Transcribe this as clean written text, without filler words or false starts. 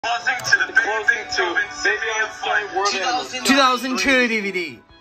Closing to Baby Einstein World Animals. 2002 DVD.